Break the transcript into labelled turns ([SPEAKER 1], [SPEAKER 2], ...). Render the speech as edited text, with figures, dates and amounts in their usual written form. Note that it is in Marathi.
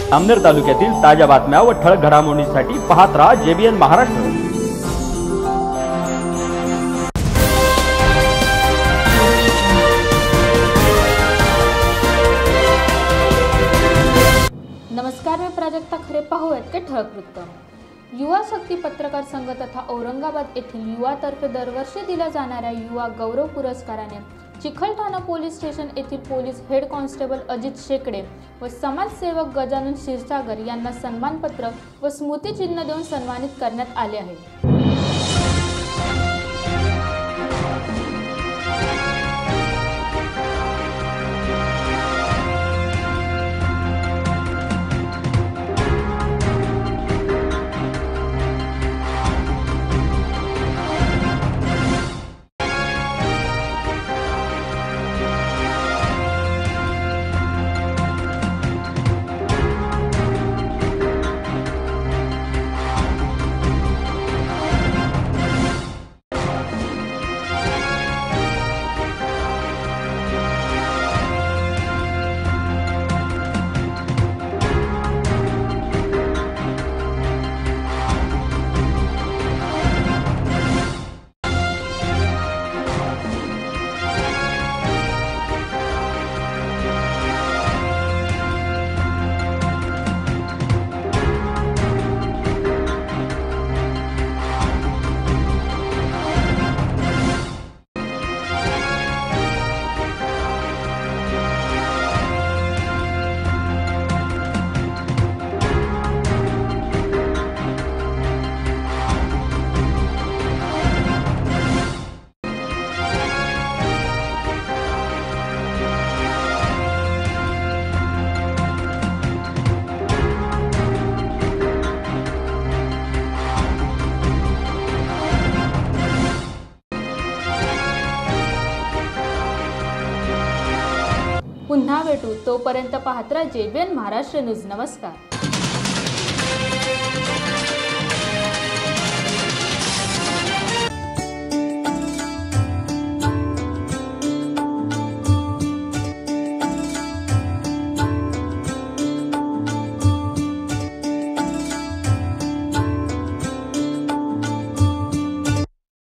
[SPEAKER 1] अमनेर तालुक्यातील ताज्या बातम्या व ठळक घडामोडींसाठी पाहत रहा JBN महाराष्ट्र।
[SPEAKER 2] नमस्कार, मैं प्राजक्ता खरे। पाहूयात के ठळक वृत्त। युवा शक्ती पत्रकार संघ तथा औरंगाबाद येथील युवातर्फे दरवर्षी दिल्या जाणाऱ्या युवा गौरव पुरस्काराने चिखलठाणा पोलीस स्टेशन येथील police head constable Ajit Shekade व समाजसेवक गजानन क्षीरसागर यांना सन्मानपत्र व स्मृतिचिन्ह देऊन सन्मानित करण्यात आले आहे। पुन्हा भेटू, तोपर्यंत पाहत रहा JBN महाराष्ट्र न्यूज। नमस्कार।